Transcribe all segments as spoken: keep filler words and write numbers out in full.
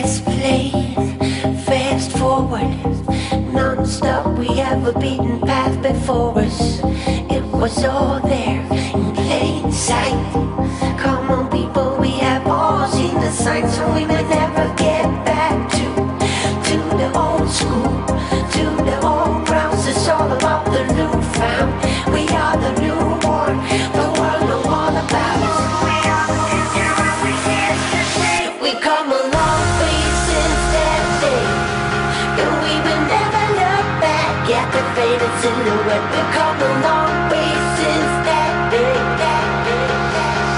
Let's play fast forward, non-stop. We have a beaten path before us. It was all there in plain sight. Come on people, we have all seen the signs, so we may never get back to to the old school, to the old grounds. It's all about the new found. We are the newborn, the world know all about us. We are the future and we're here to stay. We come a long way since that day, and we will never look back at the faded silhouette. We come a long way since that day, that day, that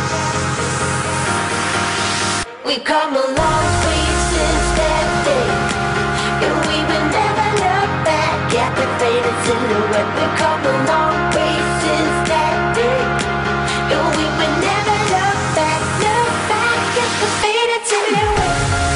day. We come a long way since that day, and we will never look back at the faded silhouette. We come a long way since that day, and we will never look back, look back at the faded silhouette.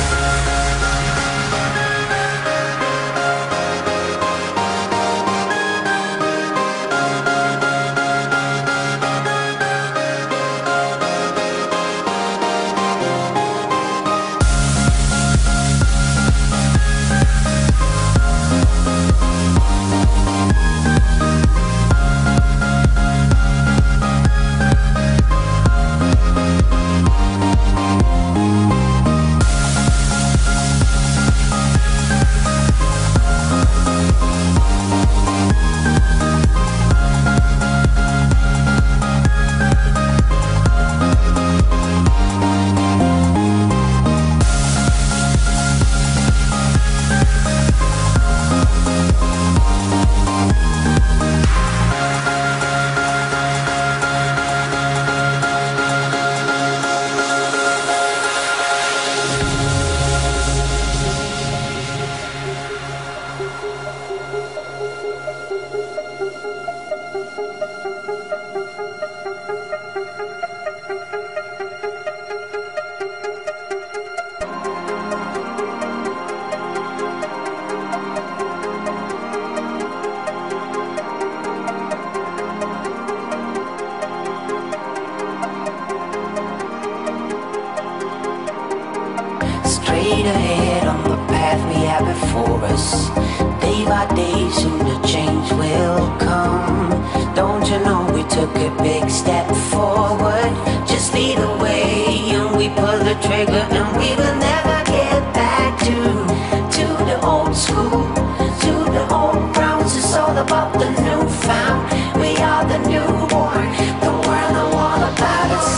Straight ahead on the path we have before us. Day by day soon the change will come. Don't you know we took a big step forward? Just lead the way and we pull the trigger, and we will never get back to to the old school, to the old grounds. It's all about the new found. We are the newborn, the world know all about us.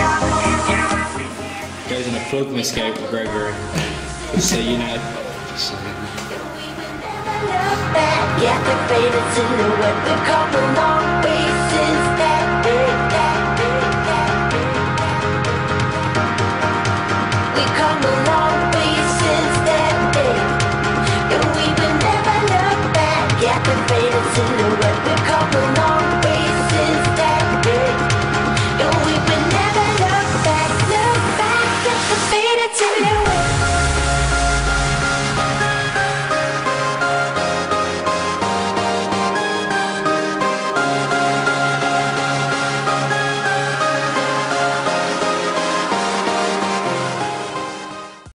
Goes in a plug escape with Gregory. So you know. Yeah, the faded silhouette. We've come a long way since that day, that day, that day. We've come a long way since that day, and we will never look back at the faded silhouette. We've come a long way since that day, and we will never look back, look back at the faded silhouette.